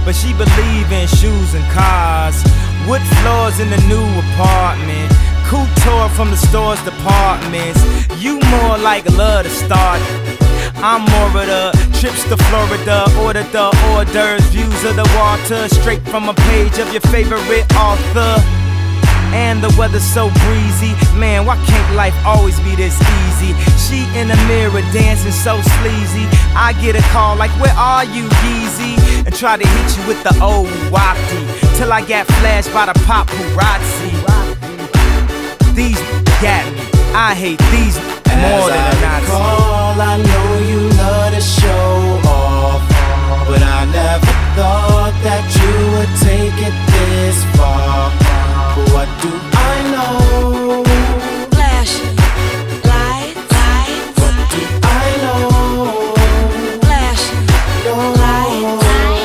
but she believe in shoes and cars. Wood floors in the new apartment, couture from the store's departments. You more like love to start. I'm more of the trips to Florida, order the hors d'oeuvres, views of the water, straight from a page of your favorite author. And the weather's so breezy, man, why can't life always be this easy? She in the mirror dancing so sleazy. I get a call like, where are you, Yeezy? And try to hit you with the old wafty, till I got flashed by the paparazzi. These got me, I hate these more than a Nazi. I know you love to show off, but I never thought that you would take it this far. But what do I know? Flash, lights, what do I know? Flash, lights.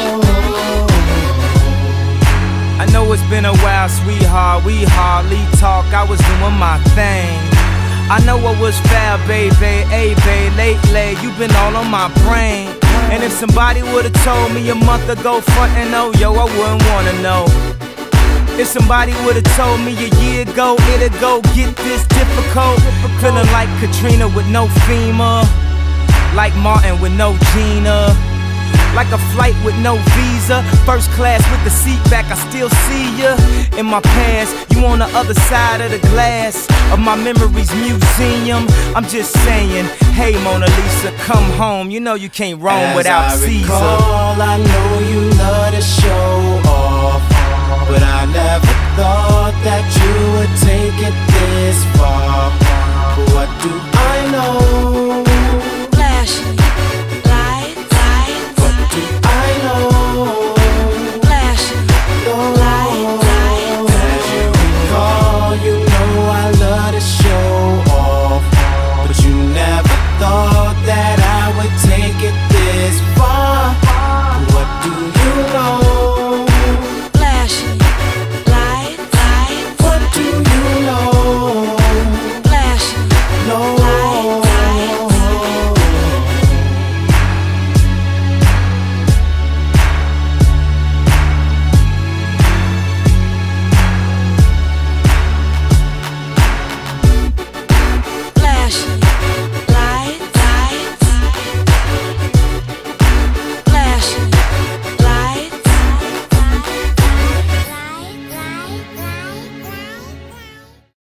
I know it's been a while, sweetheart, we hardly talk. I was doing my thing. I know I was foul, baby, hey, babe, lately you been all on my brain. And if somebody would've told me a month ago, frontin' oh, yo, I wouldn't wanna know. If somebody would've told me a year ago, it'd go get this difficult. Feeling like Katrina with no FEMA, like Martin with no Gina, like a flight with no visa, first class with the seat back, I still see ya. In my past, you on the other side of the glass of my memories museum. I'm just saying, hey Mona Lisa, come home. You know you can't roam without Caesar. I know